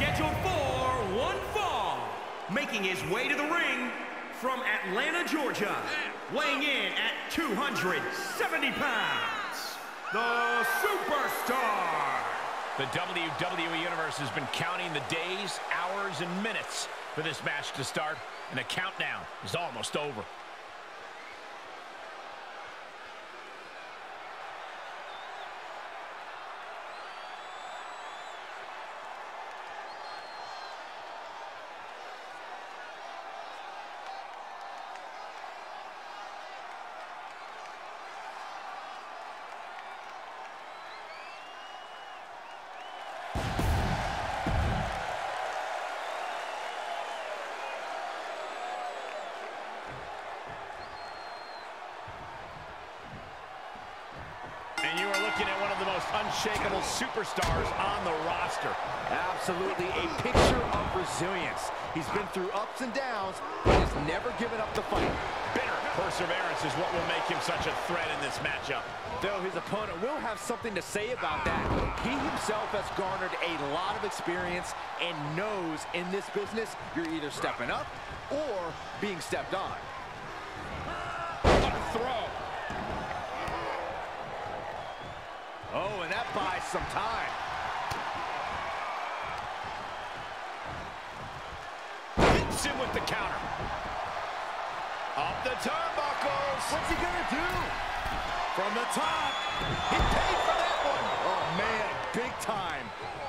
scheduled for one fall, making his way to the ring from Atlanta, Georgia, weighing in at 270 pounds, the Superstar. The WWE Universe has been counting the days, hours, and minutes for this match to start, and the countdown is almost over. And you are looking at one of the most unshakable superstars on the roster. Absolutely a picture of resilience. He's been through ups and downs, but has never given up the fight. Bitter perseverance is what will make him such a threat in this matchup. Though his opponent will have something to say about that. He himself has garnered a lot of experience and knows in this business you're either stepping up or being stepped on. What a throw. Oh, and that buys some time. Hits him with the counter. Up the turnbuckles. What's he gonna do? From the top. He paid for that one. Oh, man, big time.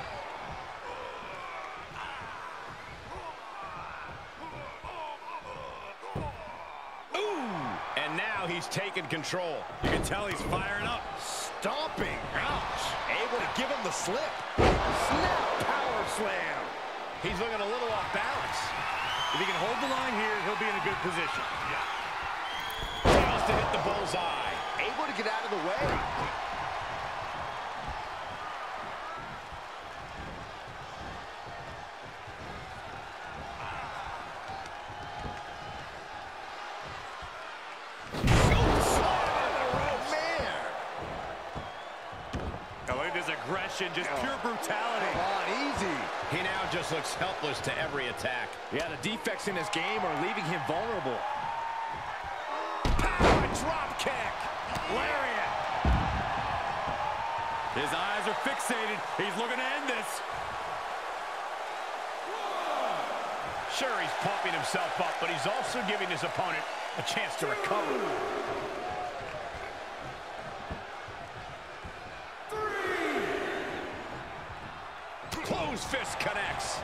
Ooh, and now he's taking control. You can tell he's firing up. Stomping. Ouch. Able to give him the slip. Snap power slam. He's looking a little off balance. If he can hold the line here, he'll be in a good position. Fails to hit the bullseye. Able to get out of the way. Aggression, just pure brutality. Come on, easy. He now just looks helpless to every attack. Yeah, the defects in his game are leaving him vulnerable. Power drop kick. Lariat. His eyes are fixated. He's looking to end this. Sure, he's pumping himself up, but he's also giving his opponent a chance to recover. Closed fist connects.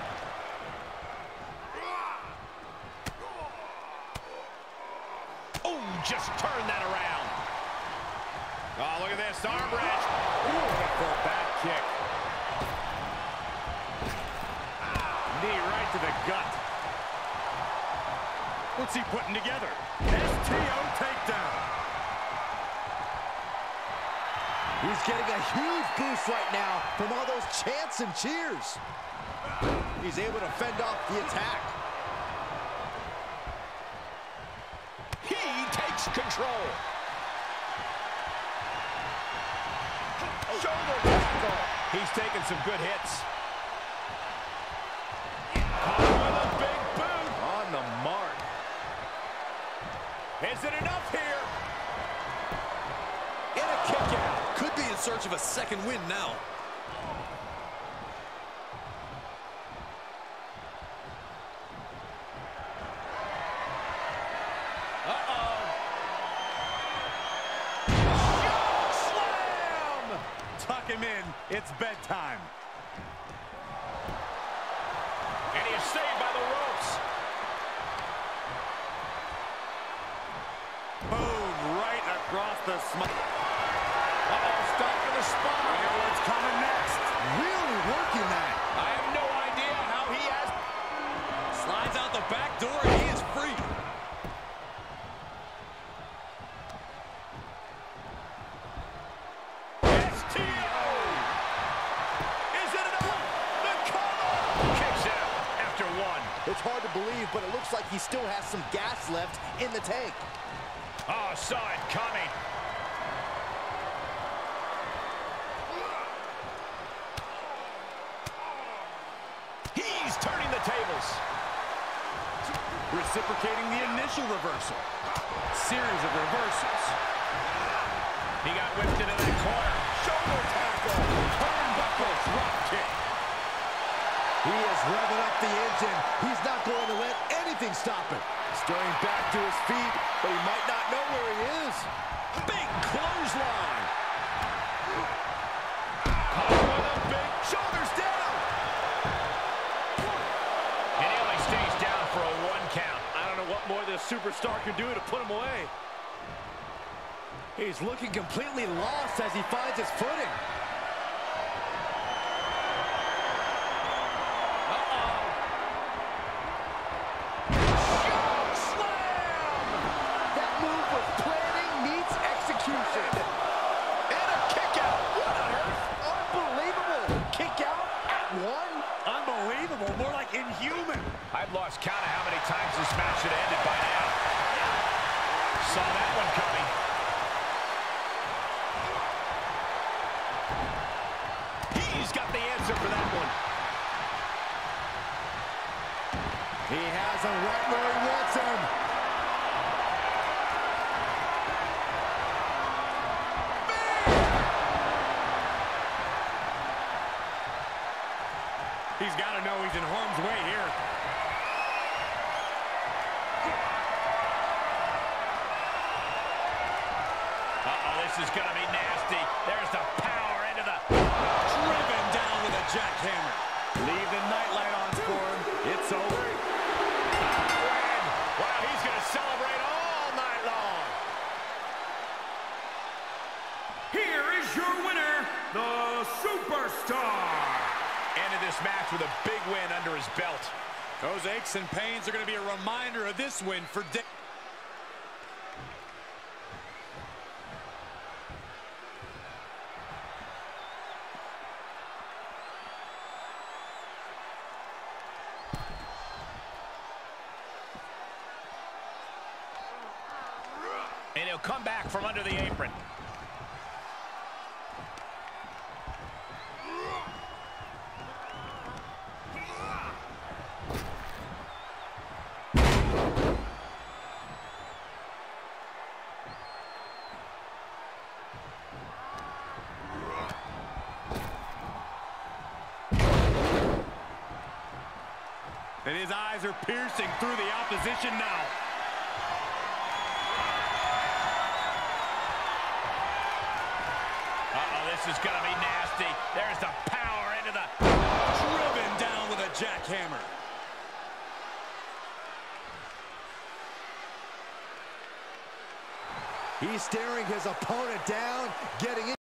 Oh, just turn that around. Oh, look at this, arm wrench. Beautiful back kick. Knee right to the gut. What's he putting together? STO takedown. He's getting a huge boost right now from all those chants and cheers. He's able to fend off the attack. He takes control. Shoulder tackle. He's taking some good hits. Caught with a big boot. On the mark. Is it enough here? And a kick out. Could be in search of a second win now. Uh-oh. Slam! Tuck him in. It's bedtime. And he is saved by the ropes. Boom, right across the smile. Uh-oh, stop for the spot. I know what's coming next. Really working that. I have no idea how he has... Slides out the back door and he is free. STO! Is it enough? The cover! Kicks out after one. It's hard to believe, but it looks like he still has some gas left in the tank. Oh, saw it coming. He turning the tables. Reciprocating the initial reversal. Series of reversals. He got whipped into that corner. Shoulder tackle. Turnbuckle drop kick. He is revving up the engine. He's not going to let anything stop him. Stirring back to his feet, but he might not know where he is. Big clothesline. Caught with a big Shoulders down. And he only stays down for a 1 count. I don't know what more this superstar can do to put him away. He's looking completely lost as he finds his footing. More like inhuman. I've lost count of how many times this match had ended by now. Saw that one coming. He's got the answer for that one. He has him right where he wants him. He's got to know he's in harm's way here. Uh-oh, this is going to be nasty. There's the power into the... Driven down with a jackhammer. Leave the nightlight on for him. It's over. Wow, he's going to celebrate all night long. Here is your winner, the Superstar. Ended this match with a big win under his belt. Those aches and pains are going to be a reminder of this win for Dick. And he'll come back from under the apron. And his eyes are piercing through the opposition now. Uh-oh, this is going to be nasty. There's the power into the... Driven down with a jackhammer. He's staring his opponent down, getting in.